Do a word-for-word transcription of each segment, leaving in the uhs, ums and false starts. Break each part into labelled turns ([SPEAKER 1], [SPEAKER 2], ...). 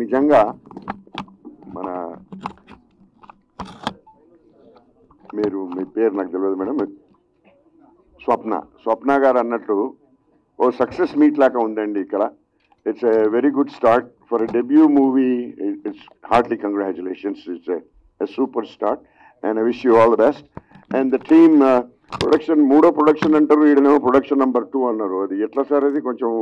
[SPEAKER 1] నిజంగా మన మీరు మీ పేరు నాకు తెలియదు మేడం, స్వప్న స్వప్న గారు అన్నట్టు ఓ సక్సెస్ మీట్ లాగా ఉందండి ఇక్కడ. It's a very good start for a debut movie. It's heartly congratulations. It's a super start and I wish you all the best. And the team production మూడో ప్రొడక్షన్ అంటారు, ఈడనేమో production number two అన్నారు. అది ఎట్లా sir? అది కొంచెం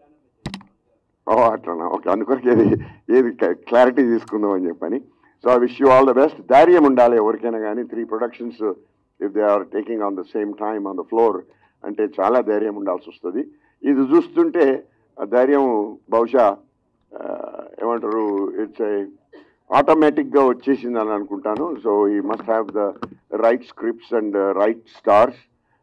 [SPEAKER 1] అట్లా okay, అందుకొరకు ఏది ఏది క్లారిటీ తీసుకుందాం అని చెప్పని. So I wish you all the best. ధైర్యం ఉండాలి ఎవరికైనా కానీ. Three productions if they are taking on the same time on the floor అంటే చాలా ధైర్యం ఉండాల్సి వస్తుంది. ఇది చూస్తుంటే ఆ ధైర్యం బహుశా ఏమంటారు, ఇట్స్ ఏ ఆటోమేటిక్గా వచ్చేసింది అని అనుకుంటాను. So we must have the right scripts and right stars.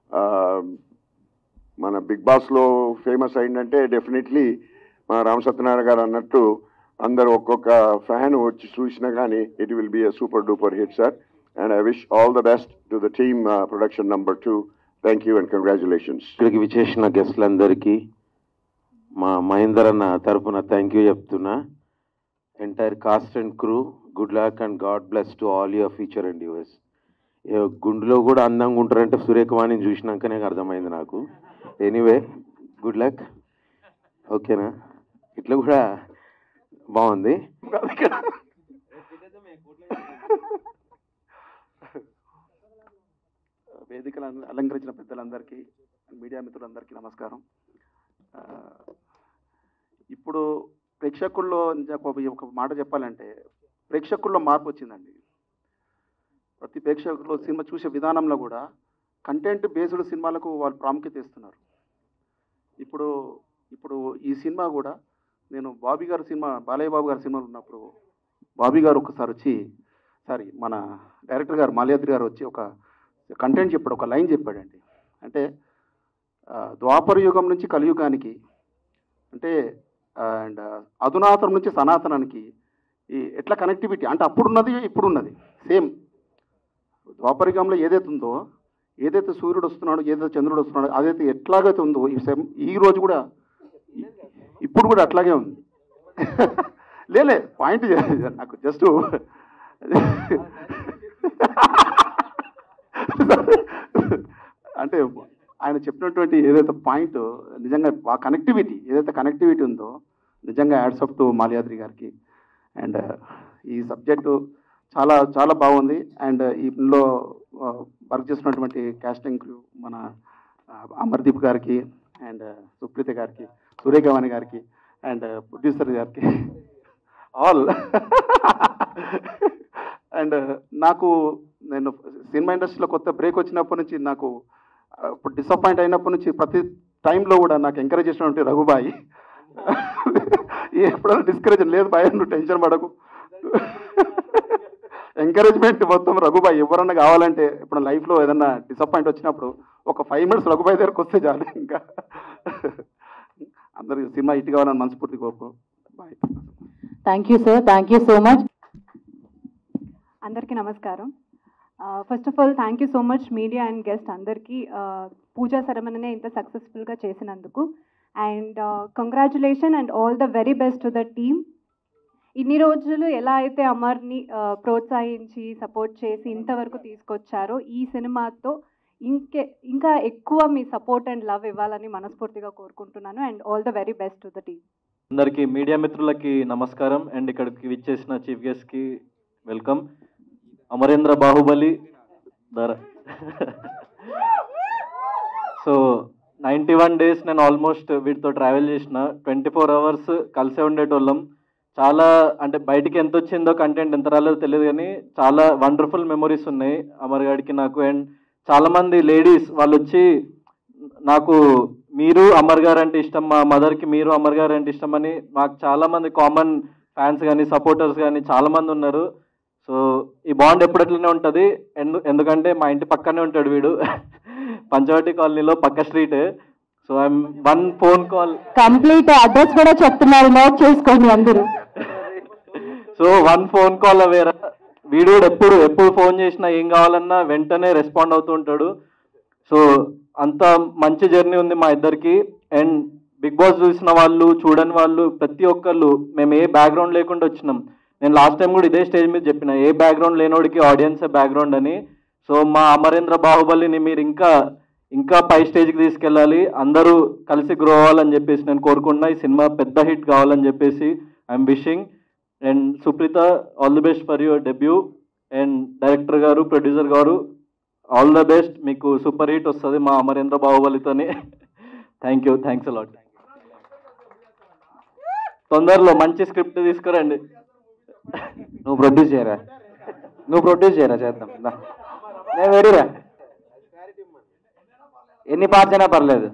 [SPEAKER 1] మన బిగ్ బాస్లో ఫేమస్ అయిందంటే డెఫినెట్లీ మన రామ్ సత్యనారాయణ గారు అన్నట్టు అందరు ఒక్కొక్క ఫ్యాన్ వచ్చి చూసినా కానీ it will be a super duper hit sir. And I wish all the best to the team production number two. Thank you and congratulations.
[SPEAKER 2] ఇక్కడికి విచ్చేసిన గెస్ట్లందరికీ మా మహేందర్ అన్న తరఫున థ్యాంక్ యూ చెప్తున్నా. Entire cast and crew, good luck and god bless to all your future and us. గుండెలో కూడా అందంగా ఉంటారంటే సురేఖవాణిని చూసినాకనే అర్థమైంది నాకు. Anyway good luck. ఓకేనా? ఇట్లా కూడా బాగుంది.
[SPEAKER 3] వేదికలు అలంకరించిన పెద్దలందరికీ, మీడియా మిత్రులందరికీ నమస్కారం. ఇప్పుడు ప్రేక్షకుల్లో ఒక మాట చెప్పాలంటే ప్రేక్షకుల్లో మార్పు వచ్చిందండి. ప్రతి ప్రేక్షకులు సినిమా చూసే విధానంలో కూడా కంటెంట్ బేస్డ్ సినిమాలకు వాళ్ళు ప్రాముఖ్యత ఇస్తున్నారు. ఇప్పుడు ఇప్పుడు ఈ సినిమా కూడా నేను బాబీ గారి సినిమా, బాలయ్య బాబు గారి సినిమాలు ఉన్నప్పుడు బాబీ గారు ఒకసారి వచ్చి, సారీ మన డైరెక్టర్ గారు మాల్యాద్రి గారు వచ్చి ఒక కంటెంట్ చెప్పాడు, ఒక లైన్ చెప్పాడండి. అంటే ద్వాపర యుగం నుంచి కలియుగానికి, అంటే అండ్ అధునాతనం నుంచి సనాతనానికి ఈ ఎట్లా కనెక్టివిటీ అంటే అప్పుడున్నది ఇప్పుడున్నది సేమ్. ద్వాపర యుగంలో ఏదైతే ఉందో, ఏదైతే సూర్యుడు వస్తున్నాడో, ఏదైతే చంద్రుడు వస్తున్నాడో, అదైతే ఎట్లాగైతే ఉందో ఈ సేమ్ ఈ రోజు కూడా ఇప్పుడు కూడా అట్లాగే ఉంది. లేలే పాయింట్ నాకు జస్ట్ అంటే ఆయన చెప్పినటువంటి ఏదైతే పాయింట్ నిజంగా ఆ కనెక్టివిటీ ఏదైతే కనెక్టివిటీ ఉందో నిజంగా హ్యాట్స్ ఆఫ్ టు మాల్యాద్రి గారికి. అండ్ ఈ సబ్జెక్టు చాలా చాలా బాగుంది. అండ్ ఇందులో వర్క్ చేసినటువంటి కాస్టింగ్ క్రూ మన అమర్దీప్ గారికి అండ్ సుప్రీత గారికి, సూర్యగవాణి గారికి అండ్ ప్రొడ్యూసర్ గారికి ఆల్. అండ్ నాకు నేను సినిమా ఇండస్ట్రీలో కొత్త బ్రేక్ వచ్చినప్పటి నుంచి నాకు ఇప్పుడు డిసప్పాయింట్ అయినప్పటి నుంచి ప్రతి టైంలో కూడా నాకు ఎంకరేజ్ చేసినటువంటి రఘుబాయి. ఎప్పుడైనా డిస్కరేజ్ లేదు బాయ్, నువ్వు టెన్షన్ పడకు, ఎంకరేజ్మెంట్ మొత్తం రఘుబాయి. ఎవరన్నా కావాలంటే ఇప్పుడు లైఫ్లో ఏదన్నా డిసప్పాయింట్ వచ్చినప్పుడు ఒక ఫైవ్ మినిట్స్ రఘుబాయి దగ్గరకు వస్తే చాలు. ఇంకా అందరికి సినిమా హిట్ కావాలని మనస్ఫూర్తి కోరుకో. Bye.
[SPEAKER 4] Thank you sir, thank you so much.
[SPEAKER 5] అందరికీ నమస్కారం. First of all thank you so much media and guest అందరికీ పూజా సెరమనీని ఇంత సక్సెస్ఫుల్గా చేసినందుకు. And congratulation and all the very best to the team. ఇన్ని రోజులు ఎలా అయితే అమర్ని ప్రోత్సహించి సపోర్ట్ చేసి ఇంతవరకు తీసుకొచ్చారో ఈ సినిమాతో ఇంకే ఇంకా ఎక్కువ మీ సపోర్ట్ అండ్ లవ్ ఇవ్వాలని మనస్ఫూర్తిగా కోరుకుంటున్నాను. And all the very best to the team.
[SPEAKER 6] అందరికీ మీడియా మిత్రులకి నమస్కారం. అండ్ ఇక్కడికి విచ్చేసిన చీఫ్ గెస్ట్కి వెల్కమ్. అమరేంద్ర బాహుబలి ధర. సో నైంటీ వన్ డేస్ నేను ఆల్మోస్ట్ వీటితో ట్రావెల్ చేసిన. ట్వంటీ ఫోర్ అవర్స్ కలిసే ఉండేటోళ్ళం. చాలా అంటే బయటికి ఎంత వచ్చిందో కంటెంట్ ఎంత రాలేదో తెలియదు, కానీ చాలా వండర్ఫుల్ మెమొరీస్ ఉన్నాయి అమర్ గారికి నాకు. అండ్ చాలామంది లేడీస్ వాళ్ళు వచ్చి నాకు మీరు అమర్ గారు అంటే ఇష్టం, మా మదర్కి మీరు అమర్ గారు అంటే ఇష్టం అని మాకు చాలామంది కామన్ ఫ్యాన్స్ కానీ సపోర్టర్స్ కానీ చాలామంది ఉన్నారు. సో ఈ బాండ్ ఎప్పుడట్లనే ఉంటుంది. ఎందు ఎందుకంటే మా ఇంటి పక్కనే ఉంటాడు వీడు, పంచవటి కాలనీలో పక్క street. So I'm one phone call,
[SPEAKER 4] complete address కూడా చెప్తున్నారు, నోట్ చేసుకోండి అందరూ.
[SPEAKER 6] సో వన్ ఫోన్ కాల్ అవేరా. వీడు ఎప్పుడు ఎప్పుడు ఫోన్ చేసినా ఏం కావాలన్నా వెంటనే రెస్పాండ్ అవుతూ ఉంటాడు. సో అంత మంచి జర్నీ ఉంది మా ఇద్దరికి. అండ్ బిగ్ బాస్ చూసిన వాళ్ళు చూడని వాళ్ళు ప్రతి ఒక్కళ్ళు మేము ఏ బ్యాక్గ్రౌండ్ లేకుండా వచ్చినాం. నేను లాస్ట్ టైం కూడా ఇదే స్టేజ్ మీద చెప్పిన, ఏ బ్యాక్గ్రౌండ్ లేనోడికి ఆడియన్సే బ్యాక్గ్రౌండ్ అని. సో మా అమరేంద్ర బాహుబలిని మీరు ఇంకా ఇంకా పై స్టేజ్కి తీసుకెళ్ళాలి, అందరూ కలిసి గ్రో అవ్వాలని చెప్పేసి నేను కోరుకుంటున్నా. ఈ సినిమా పెద్ద హిట్ కావాలని చెప్పేసి I'm wishing. And Supritha, all the best for your debut. And director గారు, ప్రొడ్యూసర్ గారు, ఆల్ ద బెస్ట్. మీకు సూపర్ హిట్ వస్తుంది మా అమరేంద్ర బాహుబలితోని. Thank you, thanks a lot. తొందరలో మంచి స్క్రిప్ట్ తీసుకురండి.
[SPEAKER 7] నువ్వు ప్రొడ్యూస్ చేయరా, నువ్వు ప్రొడ్యూస్ చేయరా, చేద్దాం. నేను రెడీరా, ఎన్ని పార్ట్స్ అయినా పర్లేదు.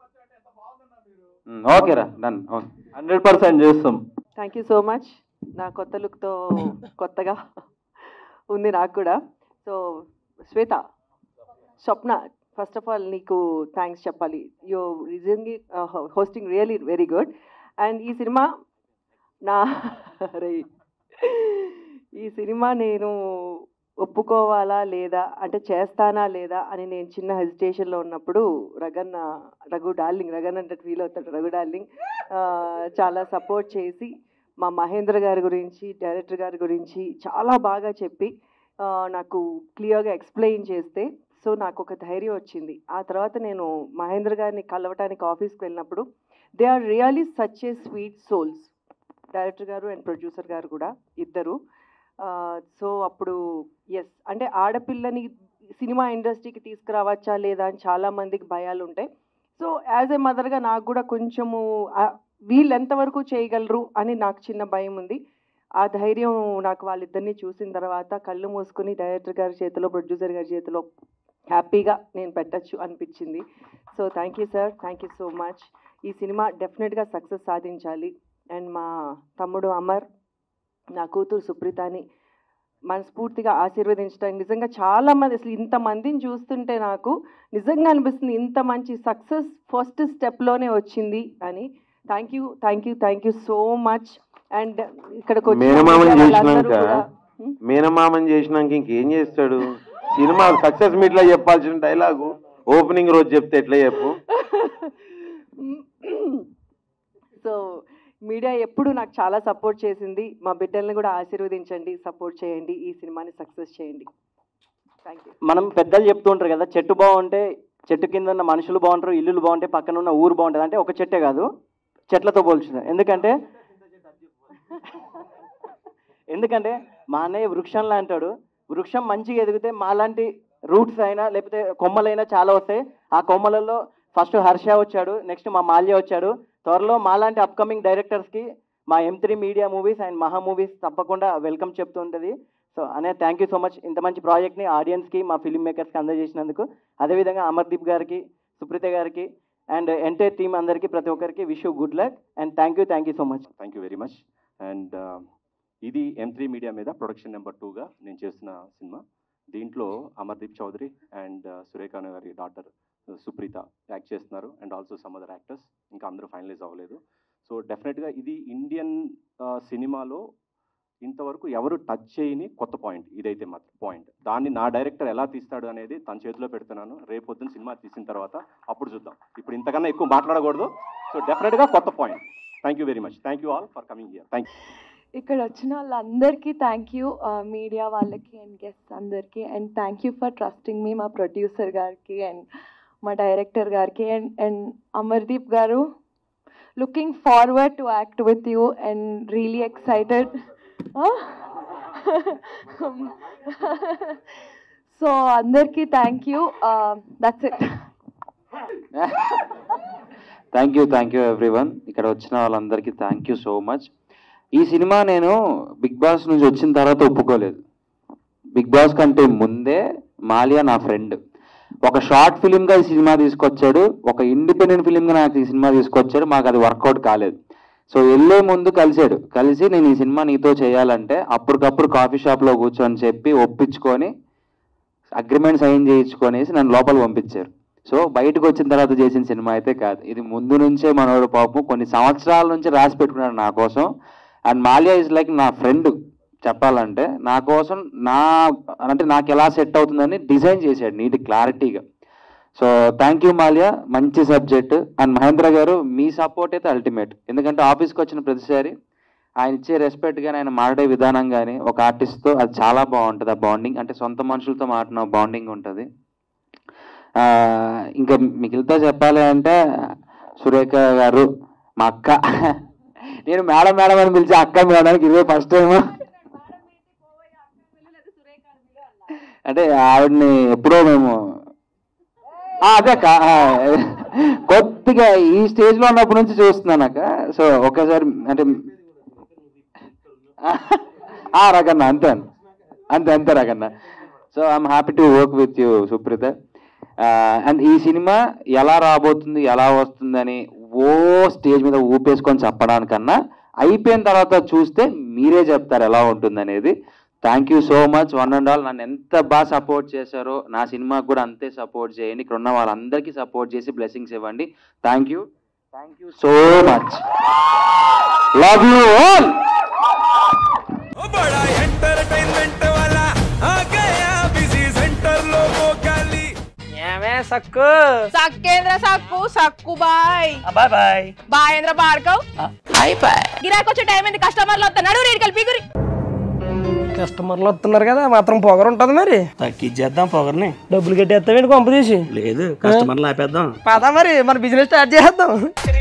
[SPEAKER 7] ఓకేరా, డన్.
[SPEAKER 6] హండ్రెడ్ పర్సెంట్ చేస్తాం.
[SPEAKER 8] Thank you so much. నా కొత్త లుక్తో కొత్తగా ఉంది నాకు కూడా. So Shweta, Swapna, first of all నీకు థ్యాంక్స్ చెప్పాలి. You recently hosting really very good. And ఈ సినిమా నా రే ఈ సినిమా నేను ఒప్పుకోవాలా లేదా, అంటే చేస్తానా లేదా అని నేను చిన్న హెజిటేషన్లో ఉన్నప్పుడు రగన్న రఘు డార్లింగ్ రగన్ అంటే ఫీల్ అవుతాడు రఘు డార్లింగ్ చాలా సపోర్ట్ చేసి మా మహేంద్ర గారి గురించి, డైరెక్టర్ గారి గురించి చాలా బాగా చెప్పి నాకు క్లియర్గా ఎక్స్ప్లెయిన్ చేస్తే సో నాకు ఒక ధైర్యం వచ్చింది. ఆ తర్వాత నేను మహేంద్ర గారిని కలవటానికి ఆఫీస్కి వెళ్ళినప్పుడు they are really such a sweet souls, director గారు అండ్ ప్రొడ్యూసర్ గారు కూడా ఇద్దరు. సో అప్పుడు ఎస్ అంటే ఆడపిల్లని సినిమా ఇండస్ట్రీకి తీసుకురావచ్చా లేదా అని చాలామందికి భయాలు ఉంటాయి. సో యాజ్ ఏ మదర్గా నాకు కూడా కొంచెము వీళ్ళు ఎంతవరకు చేయగలరు అని నాకు చిన్న భయం ఉంది. ఆ ధైర్యం నాకు వాళ్ళిద్దరిని చూసిన తర్వాత కళ్ళు మూసుకుని డైరెక్టర్ గారి చేతిలో, ప్రొడ్యూసర్ గారి చేతిలో హ్యాపీగా నేను పెట్టచ్చు అనిపించింది. So thank you sir, thank you so much. ఈ సినిమా డెఫినెట్గా సక్సెస్ సాధించాలి. అండ్ మా తమ్ముడు అమర్, నా కూతురు సుప్రీతని మనస్ఫూర్తిగా ఆశీర్వదించడానికి నిజంగా చాలామంది, అసలు ఇంతమందిని చూస్తుంటే నాకు నిజంగా అనిపిస్తుంది ఇంత మంచి సక్సెస్ ఫస్ట్ స్టెప్లోనే వచ్చింది అని. Thank you, thank you, thank you so much. And ఇక్కడికి
[SPEAKER 2] మేనమామని చేసినాక మేనమామని చేసినాక ఇంకేం చేస్తాడు? సినిమా సక్సెస్ మీట్ లో చెప్పాల్సిన డైలాగు ఓపెనింగ్ రోజు చెప్తే ఎట్లా చెప్పు?
[SPEAKER 8] సో మీడియా ఎప్పుడు నాకు చాలా సపోర్ట్ చేసింది. మా బిడ్డల్ని కూడా ఆశీర్వదించండి, సపోర్ట్ చేయండి, ఈ సినిమాని సక్సెస్ చేయండి. Thank you.
[SPEAKER 9] మనం పెద్దలు చెప్తుంటారు కదా, చెట్టు బాగుంటే చెట్టు కింద ఉన్న మనుషులు బాగుంటారు, ఇల్లులు బాగుంటే పక్కన ఉన్న ఊరు బాగుంటుంది. అంటే ఒక చెట్టే కాదు, చెట్లతో పోల్చుతుంది. ఎందుకంటే ఎందుకంటే మా అన్నయ్య వృక్షంలా అంటాడు. వృక్షం మంచిగా ఎదిగితే మాలాంటి రూట్స్ అయినా లేకపోతే కొమ్మలైనా చాలా వస్తాయి. ఆ కొమ్మలలో ఫస్ట్ హర్ష వచ్చాడు, నెక్స్ట్ మా మాల్య వచ్చాడు. త్వరలో మాలాంటి అప్కమింగ్ డైరెక్టర్స్కి మా M three media movies and Maha movies తప్పకుండా వెల్కమ్ చెప్తుంటుంది. సో అనే థ్యాంక్ యూ సో మచ్ ఇంత మంచి ప్రాజెక్ట్ని ఆడియన్స్కి, మా ఫిల్మ్ మేకర్స్కి అందజేసినందుకు. అదేవిధంగా అమర్దీప్ గారికి, సుప్రీత గారికి అండ్ ఎంటైర్ టీమ్ అందరికీ, ప్రతి ఒక్కరికి wish you good luck and thank you, thank you so much.
[SPEAKER 10] Thank you very much. And ఇది ఎం త్రీ మీడియా మీద ప్రొడక్షన్ నెంబర్ టూగా నేను చేస్తున్న సినిమా. దీంట్లో అమర్దీప్ చౌదరి అండ్ సురేఖ గారి డాటర్ సుప్రీత యాక్ట్ చేస్తున్నారు and also some other actors, ఇంకా అందరూ ఫైనలైజ్ అవ్వలేదు. సో డెఫినెట్గా ఇది ఇండియన్ సినిమాలో ఇంతవరకు ఎవరు టచ్ చేయని కొత్త పాయింట్ ఇదైతే మాత్రం పాయింట్. దాన్ని నా డైరెక్టర్ ఎలా తీస్తాడు అనేది తన చేతిలో పెడుతున్నాను. రేపు పొద్దున్న సినిమా తీసిన తర్వాత అప్పుడు చూద్దాం. ఇప్పుడు ఇంతకన్నా ఎక్కువ మాట్లాడకూడదు. సో డెఫినెట్గా కొత్త point. Thank you very much. Thank you all for coming here. Thank you.
[SPEAKER 11] ఇక్కడ వచ్చిన వాళ్ళందరికీ థ్యాంక్ యూ, మీడియా వాళ్ళకి అండ్ గెస్ట్స్ అందరికీ. And thank you for trusting me, మా ప్రొడ్యూసర్ గారికి అండ్ మా డైరెక్టర్ గారికి అండ్ అండ్ అమర్దీప్ గారు. Looking forward to act with you and really excited. So అందరికీ thank you. That's it.
[SPEAKER 7] Thank you, thank you everyone. ఇక్కడ వచ్చిన వాళ్ళందరికీ థ్యాంక్ యూ సో మచ్. ఈ సినిమా నేను బిగ్ బాస్ నుంచి వచ్చిన తర్వాత ఒప్పుకోలేదు. బిగ్ బాస్ కంటే ముందే మాలియా నా ఫ్రెండ్. ఒక షార్ట్ ఫిలింగా ఈ సినిమా తీసుకొచ్చాడు, ఒక ఇండిపెండెంట్ ఫిలింగా నాకు ఈ సినిమా తీసుకొచ్చాడు. మాకు అది వర్కౌట్ కాలేదు. సో వెళ్ళే ముందు కలిసాడు, కలిసి నేను ఈ సినిమా నీతో చేయాలంటే అప్పటికప్పుడు కాఫీ షాప్లో కూర్చొని చెప్పి ఒప్పించుకొని అగ్రిమెంట్ సైన్ చేయించుకొనేసి నన్ను లోపల పంపించారు. సో బయటకు వచ్చిన తర్వాత చేసిన సినిమా అయితే కాదు, ఇది ముందు నుంచే మనోడు పాపం కొన్ని సంవత్సరాల నుంచి రాసి పెట్టుకున్నాడు నా కోసం. అండ్ మాలియా ఇస్ లైక్ నా ఫ్రెండ్ చెప్పాలంటే. నా కోసం నా అంటే నాకు ఎలా సెట్ అవుతుందని డిజైన్ చేశాడు నీట్ క్లారిటీగా. సో థ్యాంక్ యూ మాల్యా, మంచి సబ్జెక్ట్. అండ్ మహేంద్ర గారు మీ సపోర్ట్ అయితే అల్టిమేట్. ఎందుకంటే ఆఫీస్కి వచ్చిన ప్రతిసారి ఆయన ఇచ్చే రెస్పెక్ట్ కానీ ఆయన మాట్లాడే విధానం కానీ ఒక ఆర్టిస్ట్తో అది చాలా బాగుంటుంది. ఆ బాండింగ్ అంటే సొంత మనుషులతో మాట్లాడిన బాండింగ్ ఉంటుంది. ఇంకా మిగిలితో చెప్పాలి అంటే సురేఖ గారు మా అక్క, నేను మేడం మేడం అని పిలిచి అక్క మేడానికి ఇదే ఫస్ట్ టైం. అంటే ఆవిడని ఎప్పుడో మేము అదే అక్క కొద్దిగా ఈ స్టేజ్లో ఉన్నప్పటి నుంచి చూస్తున్నాను అక్క. సో ఒక్కసారి అంటే రకన్న అంతే అంతే అంతే రకన్న. So I'm happy to work with you Supritha. And ఈ సినిమా ఎలా రాబోతుంది ఎలా వస్తుందని ఓ స్టేజ్ మీద ఊపేసుకొని చెప్పడానికన్నా అయిపోయిన తర్వాత చూస్తే మీరే చెప్తారు ఎలా ఉంటుంది అనేది. Thank you so much one and all. నన్ను ఎంత బాగా సపోర్ట్ చేశారో నా సినిమాకి కూడా అంతే సపోర్ట్ చేయండి. ఇక్కడ ఉన్న వాళ్ళందరికీ సపోర్ట్ చేసి బ్లెస్సింగ్స్ ఇవ్వండి. Thank you thank you so much. Love you all.
[SPEAKER 12] సక్కు సక్కేంద్ర సక్కు సక్కు బాయ్ బాయ్ బాయ్ బాయేంద్ర భార్గవ్ బాయ్ బాయ్. గిరాకి వచ్చే టైం ఏంది, కస్టమర్లు వస్తున్నాడు, రేటు కలిపి గురి.
[SPEAKER 13] కస్టమర్లు వస్తున్నారు కదా, మాత్రం పొగరు ఉంటుంది. మరి తగ్గించేద్దాం పొగర్ని. డబ్బులు కట్టేస్తావేంటి కొంప తీసి? లేదు, కస్టమర్లు ఆపేద్దాం. పదా మరి మన బిజినెస్ స్టార్ట్ చేద్దాం.